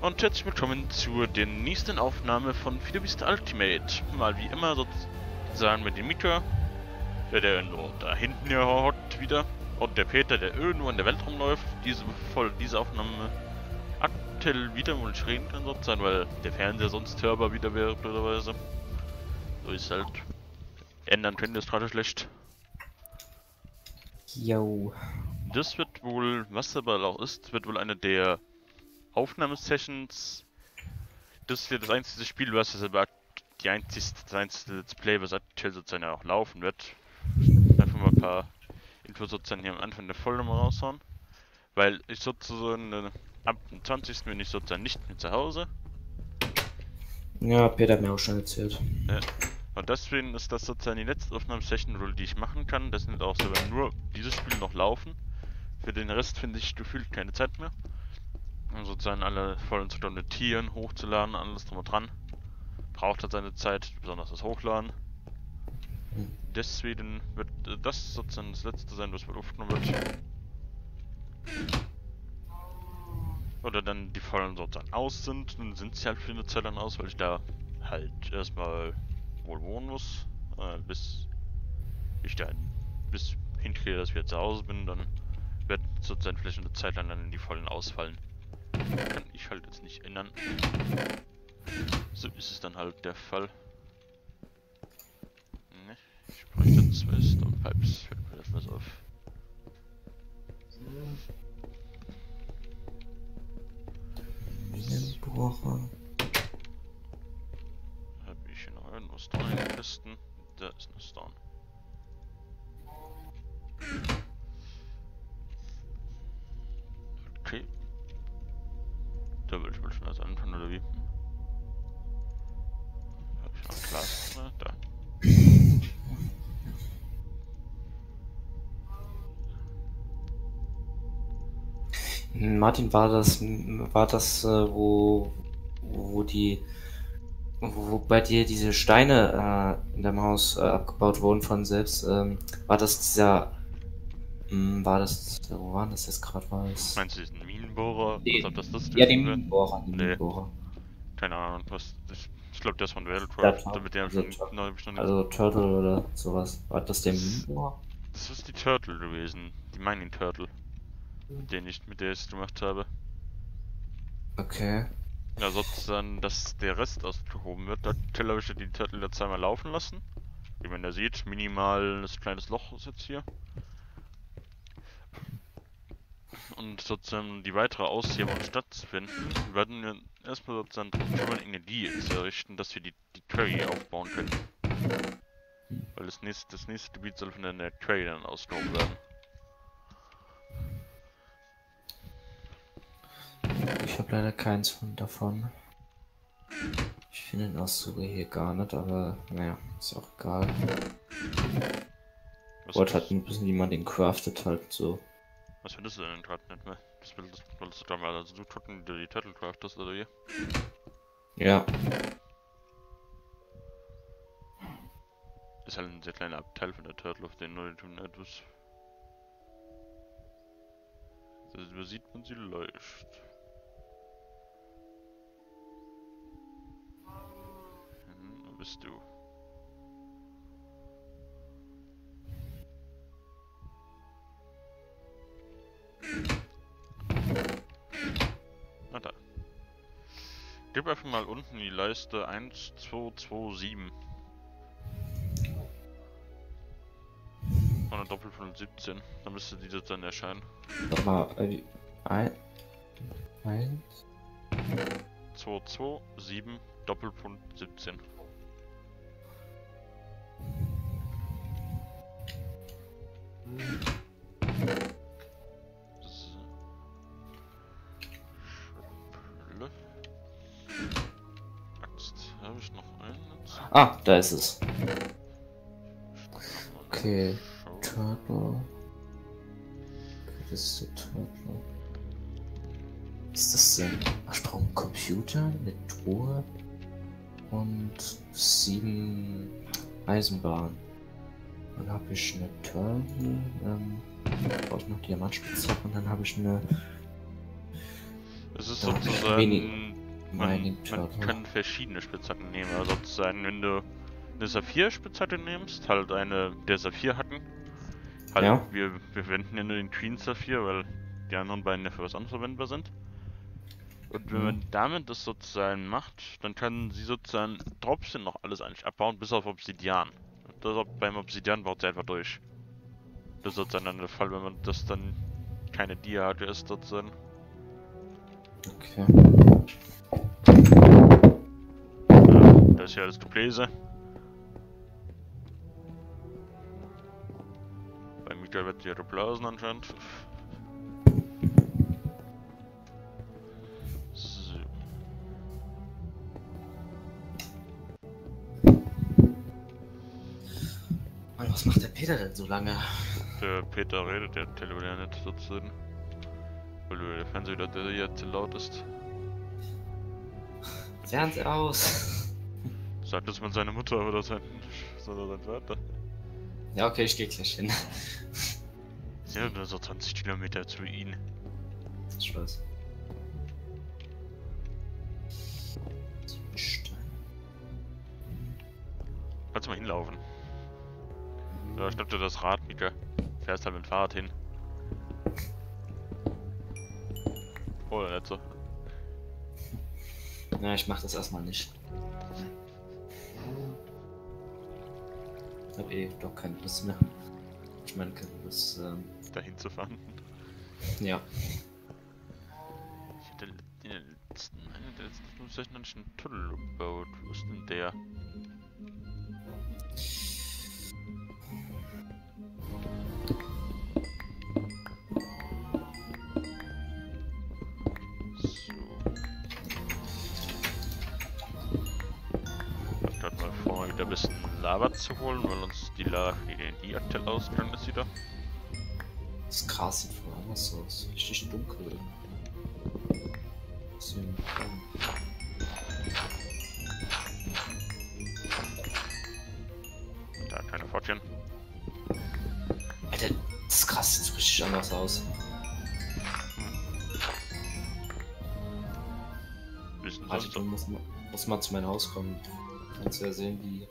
und herzlich willkommen zur der nächsten Aufnahme von Fide Beast Ultimate. Mal wie immer sozusagen mit dem Mika, der irgendwo da hinten ja hockt wieder, und der Peter, der irgendwo in der Welt rumläuft. Diese Aufnahme aktuell wieder, wo ich reden kann sozusagen, weil der Fernseher sonst hörbar wieder wäre, blöderweise. So ist halt. Ändern können ist gerade schlecht. Jo. Das wird wohl, was aber auch ist, wird wohl eine der Aufnahmesessions. Das ist ja das einzige Spiel, was das aber das einzige Let's Play, was aktuell sozusagen auch laufen wird. Einfach mal ein paar Infos sozusagen hier am Anfang der Folge mal raushauen. Weil ich sozusagen ab dem 20. bin ich sozusagen nicht mehr zu Hause. Ja, Peter hat mir auch schon erzählt. Ja. Und deswegen ist das sozusagen die letzte Aufnahmesession, die ich machen kann. Das sind auch sogar nur dieses Spiel noch laufen. Für den Rest finde ich gefühlt keine Zeit mehr. Um sozusagen alle Folgen zu dokumentieren, hochzuladen, alles drum und dran. Braucht halt seine Zeit, besonders das Hochladen. Deswegen wird das sozusagen das letzte sein, was aufgenommen wird. Oder dann die Folgen sozusagen aus sind, dann sind sie halt für eine Zeit lang aus, weil ich da halt erstmal wohl wohnen muss, bis ich da hinkriege, dass ich wieder zu Hause bin, dann wird sozusagen vielleicht eine Zeit lang dann die Folgen ausfallen. Kann ich halt jetzt nicht ändern. So ist es dann halt der Fall. Ne, ich bräuchte 2 Stonepipes, fällt mir das was auf. Minenbohrer. Habe ich hier noch irgendwo Stone in den Kisten? Da ist eine Stone. Okay. Da will ich wohl schon was anfangen, oder wie? Habe ich noch ein Glas? Na, da. Martin, war das, wo bei dir diese Steine in deinem Haus abgebaut wurden von selbst? War das dieser, wo war das jetzt gerade? Meinst du diesen Minenbohrer? Nee. Als ob das Ja, den gewesen wäre? Minenbohrer, Nee. Keine Ahnung, was. Ich glaube, der ist von Railcraft, damit der schon also Turtle oder sowas. War das der Minenbohrer? Das ist die Turtle gewesen. Die Mining Turtle. Mit der ich es gemacht habe. Okay. Ja, sozusagen, dass der Rest ausgehoben wird. Da habe ich ja die Turtle jetzt einmal laufen lassen. Wie man da sieht, minimal das kleines Loch ist jetzt hier. Und sozusagen die weitere Aushebung stattzufinden, werden wir erstmal sozusagen kümmern, Energie zu errichten, dass wir die Quarry aufbauen können. Weil das nächste Gebiet soll von der Quarry dann ausgehoben werden. Ich habe leider keins davon. Ich finde den Auszug hier gar nicht, aber naja, ist auch egal. Ich wollte halt ein bisschen, wie man den craftet halt so. Was findest du denn gerade nicht mehr? Das wolltest du da mal, also du gucken, die Turtle craftest oder wie? Ja. Das ist halt ein sehr kleiner Abteil von der Turtle, auf den nur tun etwas. Da übersieht man sie leicht. Wo bist du? Na da. Gib einfach mal unten die Leiste 1227. Und eine Doppel von 17. Dann müsste die das dann erscheinen. Warte mal, 1 227 Doppelpunkt 17. Axt, habe ich noch einen? Ah, da ist es. Okay, Turtle. Das ist der Turtle. Was ist das denn? Ach, ich brauche einen Computer, eine Truhe und 7 Eisenbahnen. Dann habe ich eine Turtle, brauche ich noch Diamantspitzhacke und dann habe ich eine Es ist sozusagen Mining Man Turtle. kann verschiedene Spitzhacken nehmen, also sozusagen, wenn du eine Saphir-Spitzhacke nimmst, halt eine der Saphir-Hacken. Halt, Ja. wir verwenden ja nur den Queen Saphir, weil die anderen beiden ja für was anderes verwendbar sind. Und wenn man damit das sozusagen macht, dann kann sie sozusagen trotzdem noch alles eigentlich abbauen, bis auf Obsidian. Beim Obsidian baut sie einfach durch. Das ist sozusagen dann der Fall, wenn man das dann keine Dia-Hacke ist, sozusagen. Okay. Das ist ja das Gebläse. Bei Mika wird die Blasen anscheinend. So. Mann, was macht der Peter denn so lange? Der Peter redet, der telefoniert nicht sozusagen. Weil der Fernseher wieder hier zu laut ist. Fernseher aus. Sagt das mal seine Mutter oder sein Vater? Ja, okay, ich geh gleich hin. Ja, nur so 20 Kilometer zu ihnen. Ich weiß. Kannst du mal hinlaufen. Da schnapp dir das Rad, Mika. Fährst halt mit dem Fahrrad hin. Oder nicht so. Na, ich mach das erstmal nicht. Ich hab doch keine Lust mehr. Ich meine, keine Lust, Dahin zu fahren. ja. Ich hatte einer der letzten Flugzeugen einen Tunnel gebaut. Wo ist denn der? So. Ich hatte mal vor, wieder ein bisschen Lava zu holen, weil uns die Energie aktuell ausgegangen ist wieder. Das Gras sieht voll anders aus. Richtig dunkel. Bisschen braun. Da keine Pfotchen. Alter, das Gras sieht so richtig anders aus. Bisschen Warte, sonst du musst mal zu meinem Haus kommen. Kannst ja sehen, wie.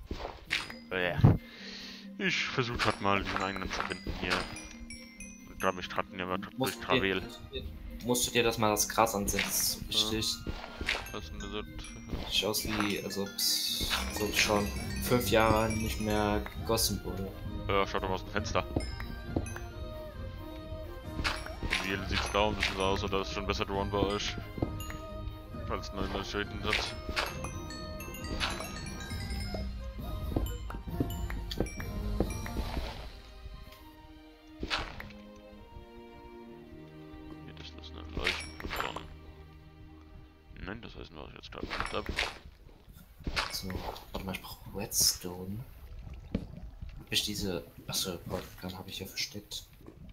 Ich versuche gerade mal den Eingang zu finden hier. Da mich hatten ja durch Travel. Musst du dir das mal das Gras ansehen, das ist so richtig. Was ist denn das? Sieht aus wie, als ob es so schon 5 Jahre nicht mehr gegossen wurde. Ja, schaut doch mal aus dem Fenster. Und hier sieht es da ein bisschen so aus, oder ist schon besser geworden bei euch? Falls neue Schäden sind. Nein, das heißt, was ich jetzt gerade gemacht habe. So, warte mal, ich brauche Redstone. Hab ich diese. Achso, Portcan habe ich ja versteckt.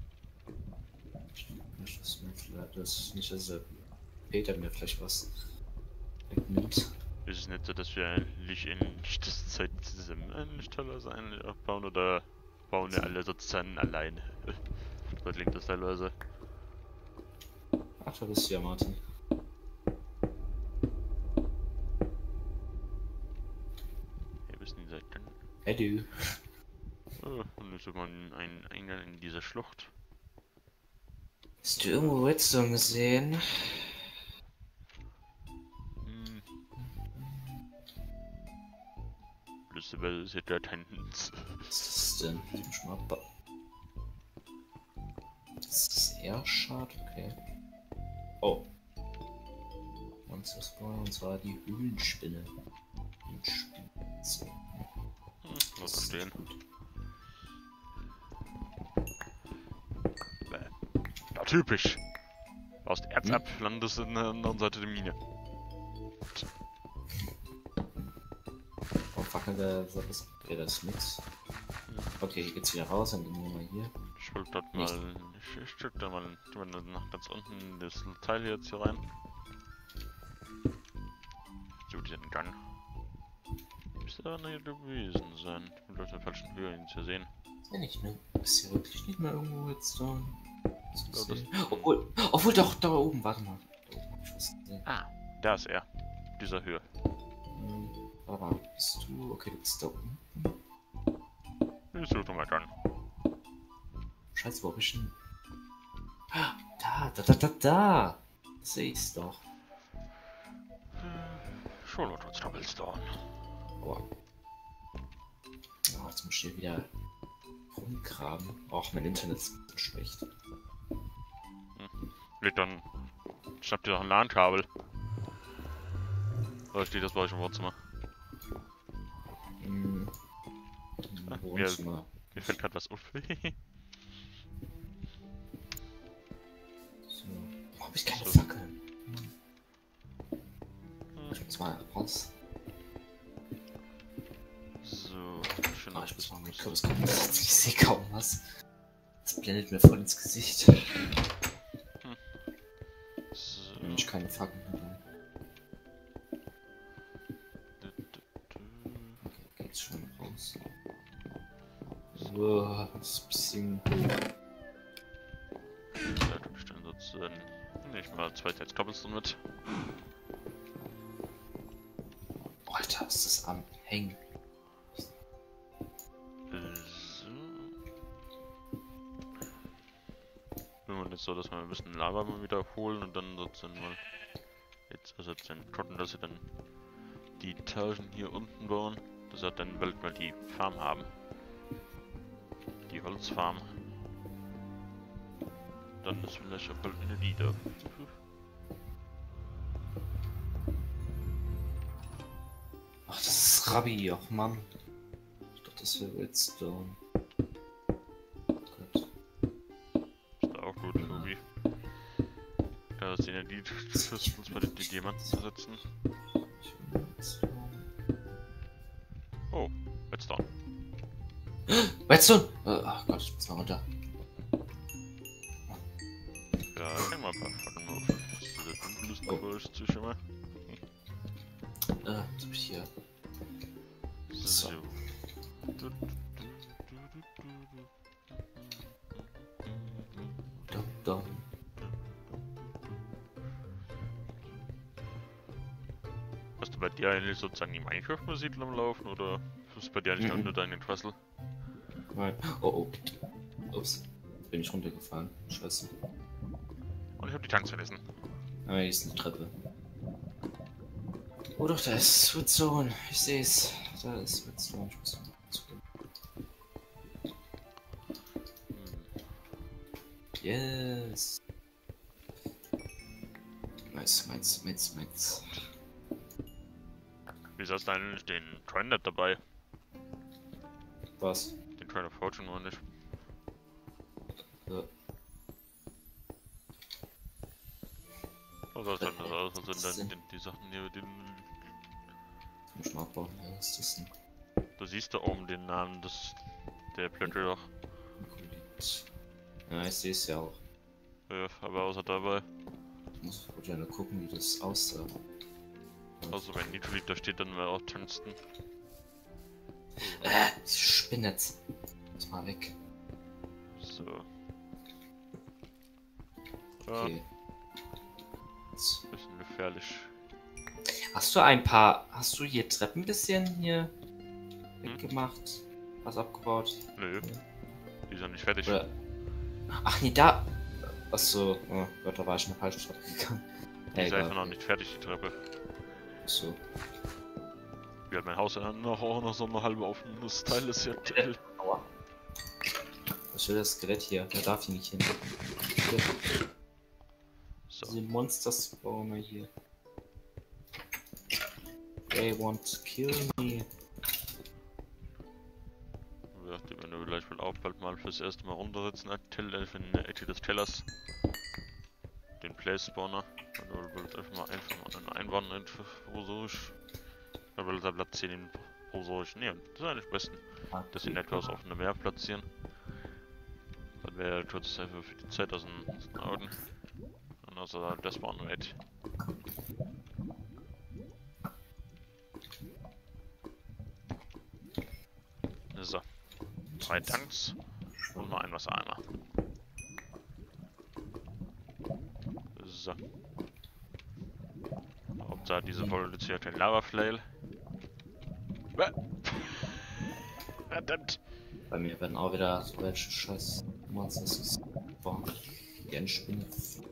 Nicht, dass mir vielleicht das nicht, dass der Peter mir vielleicht was wegnimmt. Ist es nicht so, dass wir eigentlich in nächster Zeit zusammen eine teilweise aufbauen oder bauen wir alle sozusagen alleine? So klingt das teilweise. Ach, da bist du ja, Martin. Hey du. Oh, und jetzt mal einen Eingang in diese Schlucht. Hast du irgendwo Redstone gesehen? Blödsinn, ist ja gar kein. Was ist das denn? Das ist eher schade, okay. Oh. Monster Spawn, und zwar die Höhlenspinne. Was ist stehen? Ja, typisch. Baust Erz ab, landest in der anderen Seite der Mine. Oh fuck, das ist nix. Okay, hier geht's wieder raus, dann gehen wir mal hier. Ich wollte dort mal. Ich stück da mal nach ganz unten in das Teil jetzt hier rein. So, diesen Gang. Müsste da hier gewesen sein. Ich bin auf der falschen Höhe, ihn zu sehen. Ja, nicht, ne? Ist hier wirklich nicht mehr irgendwo Redstone? Obwohl doch, da oben, warte mal. Da oben hab ich was gesehen. Ah, Da ist er. Dieser Höhe. Aber bist du? Okay, du bist da oben. Ich suche mal dann. Scheiße, wo hab ich denn? Da! Sehe ich's doch. Solo trotz Troublestorm. Boah. Oh, jetzt muss ich hier wieder rumgraben. Och, mein Internet ist ein bisschen schlecht. Leg dann. Schnapp dir doch ein LAN-Kabel. Oder steht das bei euch im Wohnzimmer? Im Wohnzimmer. Mir fällt gerade was auf. So. Wo hab ich keine Fackeln? Ich muss mal raus. So, schön Ich muss mal mit Kürbis gucken. Ich sehe kaum was. Das blendet mir voll ins Gesicht. So. Wenn ich keine Fackeln habe. Okay, geht's schon raus. So, das ist ein bisschen. Da tue ich dann sozusagen nicht mal 2 Teils Cobblestone mit. Alter, ist das am Hängen. So. Wenn man jetzt so, dass wir ein bisschen Lava mal wiederholen und dann sozusagen mal jetzt den Trotten, dass sie dann die Etagen hier unten bauen, dass wir dann bald mal die Farm haben. Die Holzfarm. Dann ist vielleicht auch bald eine Lieder. Ach, das ist Rabbi, ach Mann. Ich dachte, das wäre Redstone. Gut. Ist auch gut, Tobi. Da ist die Energie, das uns bei den Diamanten zu setzen. Oh, Redstone. Redstone! Ach Gott, ich muss mal runter. Ja, ich kann mal ein paar Fackeln auf. Diese dunkelsten Geräusche zu schimmern. Was hab ich hier? So. Dum. Hast du bei dir eigentlich sozusagen die Minecraft-Musik am Laufen oder ist bei dir eigentlich nur deinen Quassel? Nein. Oh. Ups. Bin ich runtergefallen. Scheiße. Und ich habe die Tanks vergessen. Aber hier ist eine Treppe. Oh doch, da ist Redstone. Ich sehe es. Da ist Redstone. Ich muss mal zugehen. Yes. Nice. Wieso hast du eigentlich den Coin nicht dabei? Was? Den Coin of Fortune oder nicht? Ja. Was soll denn das aus? Was sind denn die Sachen hier? Muss ich mal abbauen. Was ist das denn? Du siehst da oben den Namen der Blöcke doch. Ja, ich sehe es ja auch. Ja, aber außer dabei. Ich muss ja nur gucken, wie das aussah. Also wenn Nitrit da steht, dann wäre auch Tungsten. Ich spinne jetzt. Muss mal weg. So. Ja, Okay. bisschen gefährlich. Hast du hier Treppen ein bisschen hier weggemacht? Was abgebaut? Nö. Die sind nicht fertig. Oder... Ach nee, da... Achso, oh Gott, da war ich noch falsch Treppe gegangen. Die ist einfach noch nicht fertig, die Treppe. So. Wie hat mein Haus auch noch so eine halbe offenes Teil ist ja toll. Aua. Was will das Skelett hier? Da darf ich nicht hin. So. Diese Monsters spawnen hier. They want to kill me. Ja, die werden wir gleich auch bald mal fürs erste Mal runtersetzen, für eine Ecke des Tellers. Den Place Spawner. Dann wird einfach mal einen Einwand provisorisch. Dann will er platzieren provisorisch. Ne, das ist eigentlich am besten. Dass sie in etwas auf eine Meer platzieren. Dann wäre kurz einfach für die Zeit aus den Augen. Und außer der Spawn Rate. So. 3 Tanks und mal ein Wassereimer. So. Da diese reduzierte Lava-Flail. Verdammt! Bei mir werden auch wieder so welche scheiß Monsters gespawnt. Die Endspinne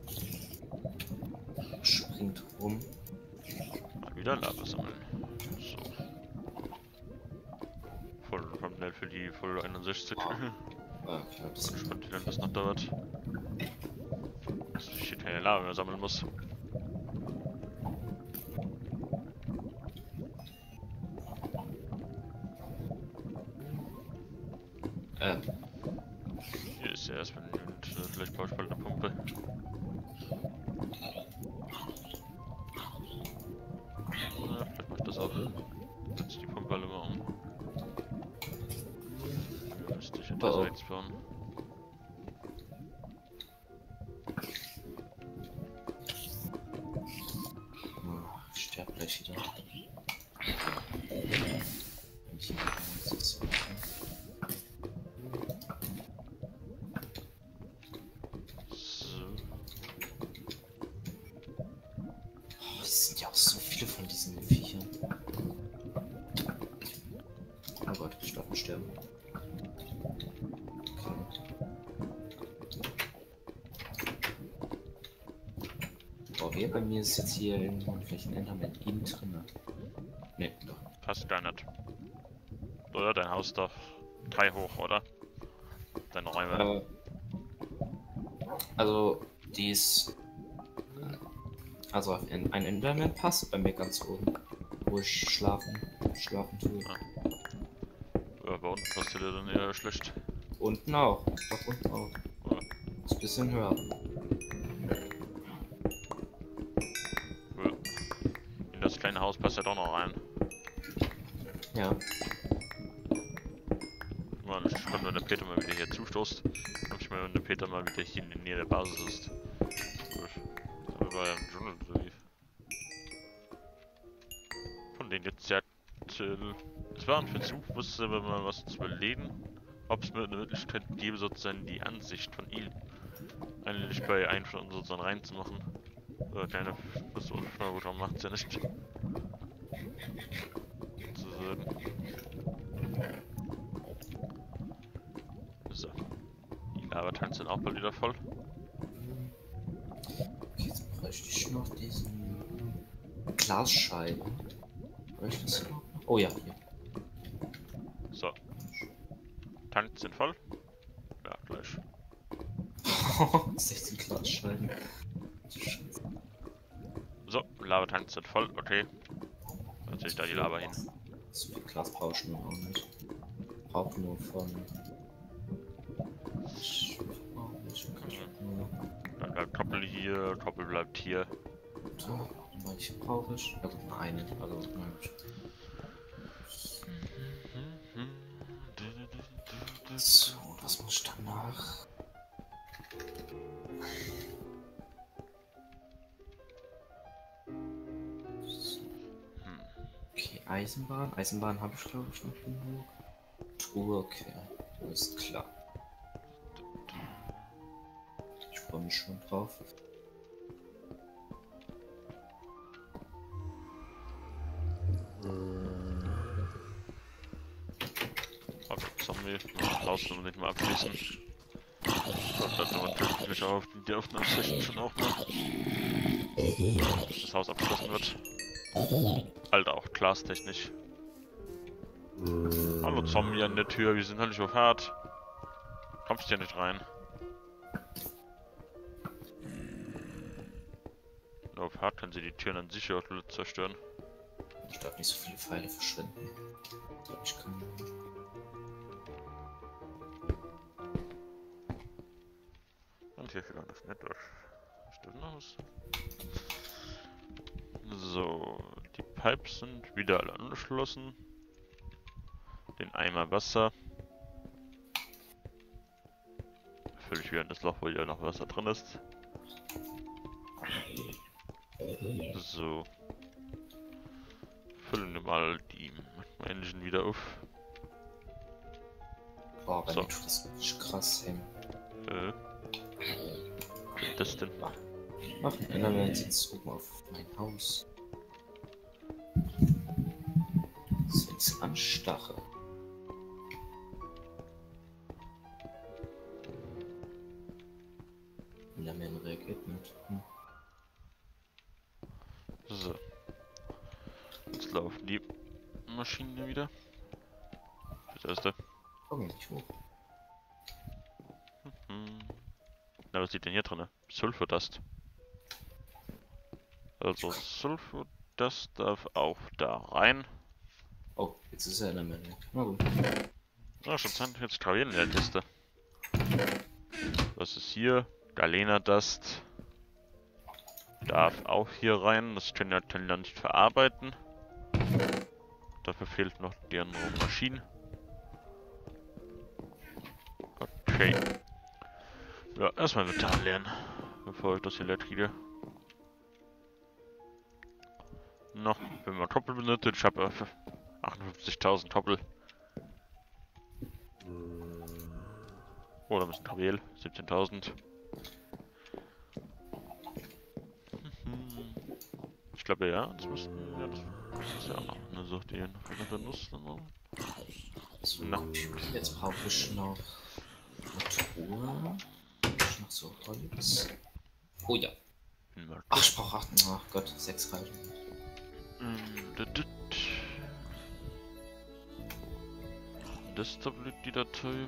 springt rum. Mal wieder Lava sammeln. So. Voll Thumbnail für die Folge 61. Ah, klar, das Ich bin gespannt, wie lange das noch dauert. Dass ich hier keine Lava mehr sammeln muss. Hier ist ja erstmal und vielleicht brauche ich bald eine Pumpe. Na, vielleicht mache ich das auch. Setze die Pumpe alle mal um. Ja, müsste ich etwas Weiz bauen. Ich sterbe gleich wieder. Es sind ja auch so viele von diesen Viechern. Oh Gott, ich darf nicht sterben. Okay. Oh, wer bei mir ist jetzt hier irgendwo vielleicht ein Enderman innen drin? Ne, doch. Passt gar nicht. Oder dein Haus doch 3 hoch, oder? Deine Räume. Also, die ist. Also, ein Enderman passt bei mir ganz oben. Wo ich schlafen tue. Ah. Ja, bei unten passt dir dann eher schlecht. Unten auch. Doch, unten auch. Ja. Ist ein bisschen höher. Ja. In das kleine Haus passt ja doch noch rein. Ja. Mann, ich spannend, wenn der Peter mal wieder hier zustoßt. Und ich meine, wenn der Peter mal wieder hier in der Nähe der Basis ist. Gut. Aber war ja im Dschungel so wie. Von denen jetzt ja. Es war ein Versuch, musste aber mal was zu überlegen, ob es mir eine Möglichkeit gäbe, sozusagen die Ansicht von ihm eigentlich bei einem von uns sozusagen reinzumachen. Oder kleine Versuch, na gut, warum macht's ja nicht. Sozusagen. So. Die Lavatanks sind auch bald wieder voll. Okay, jetzt bräuchte ich noch diesen Glasscheiben. Bräuchte ich das noch? Oh ja, hier. So. Tanks sind voll. Ja, gleich. 16 Glasscheiben. So, Lavatanks sind voll, okay. Dann ziehe ich da die Lava hin. So viel Glas brauche ich nur auch nicht. Brauche nur von. Dann bleibt Koppel hier, Koppel bleibt hier. So, manche brauche ich. Also eine, also so, was muss ich danach? Okay, Eisenbahn. Eisenbahn habe ich glaube ich noch genug. Truhe, okay. Ist klar. Ich freue mich schon drauf. Okay, Zombie. Das Haus noch nicht mal abschließen. Und dann natürlich auf die Aufnahmeflächen schon auch mal. Dass das Haus abgeschlossen wird. Alter, auch glastechnisch. Hallo Zombie an der Tür, wir sind halt nicht auf hart. Kommst ja nicht rein. Nur auf hart können sie die Türen an sich auch zerstören. Ich darf nicht so viele Pfeile verschwenden. Ich kann. Und hier fehlt das nicht durch. Stimmt noch was? So, die Pipes sind wieder alle angeschlossen. Den Eimer Wasser. Fülle ich wieder in das Loch, wo ja noch Wasser drin ist. So. Füllen wir mal die Engine wieder auf. Boah, bei So. mir tut das richtig krass hängen. Was ist das denn? Machen Enderman jetzt oben auf mein Haus. nichts an Stachel. Der Mann reagiert mit. So. Jetzt laufen die Maschinen wieder. Das erste. Komm nicht hoch. Na, was liegt denn hier drin? Sulfurdust. Also Sulfurdust darf auch da rein. Oh, jetzt ist er in der Menge. Na gut. Ah, schon jetzt Gravieren in der Kiste. Was ist hier? Galena Dust. Darf auch hier rein. Das können wir dann nicht verarbeiten. Dafür fehlt noch die anderen Maschinen. Okay. Ja, erstmal Metall lernen, bevor ich das hier kriege. Noch, wenn man Toppel benötigt, ich habe 58.000 Toppel. Oder müssen Gravel, 17.000. Ich glaube ja, das müssten, ja, das ist ja auch noch eine Sache, die noch benutzt. So, jetzt brauche ich noch eine Truhe. Noch so Holz. Oh ja. Ach, ich brauche 8. Ach Gott, 6 reichen. Das tablet die Datei.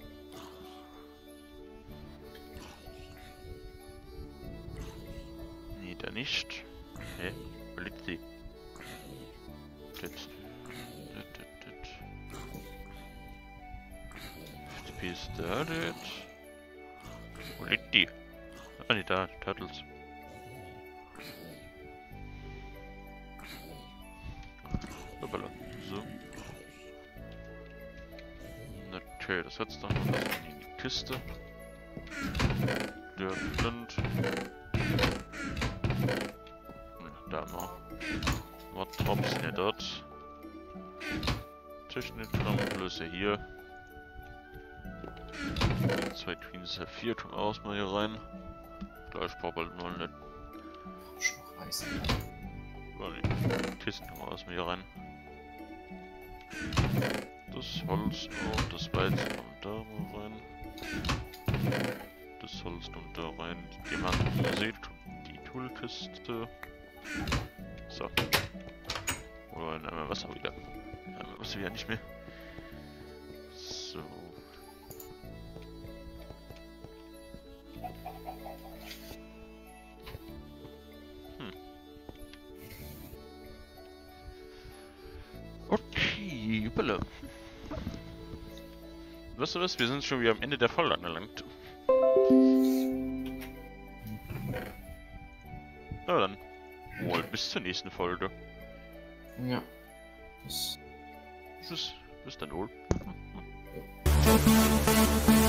Nee, da nicht. Hä? Wo liegt sie? FTP ist da, Wo liegt die? Ah, nee, da, die Turtles. Hoppala. So. Okay, das setzt dann in die Kiste. Der Flint. Da mal. Was Drops sind ja dort. Technikflammenblöße hier. Die 2 Twin Saphir kommen aus mal hier rein. Gleich braucht bald nur eine. Scheiße. Kisten kommen aus mal hier rein. Das Holz und das Weizen kommt da mal rein. Das Holz kommt da rein. Die Diamanten, ihr seht, die Toolkiste. So. Oder einmal Wasser wieder. Einmal Wasser wieder nicht mehr. So. Okay, Juppala. Weißt du was? Wir sind schon wieder am Ende der Folge angelangt. Na dann. Wohl, bis zur nächsten Folge. Ja. Tschüss. Bis dann wohl.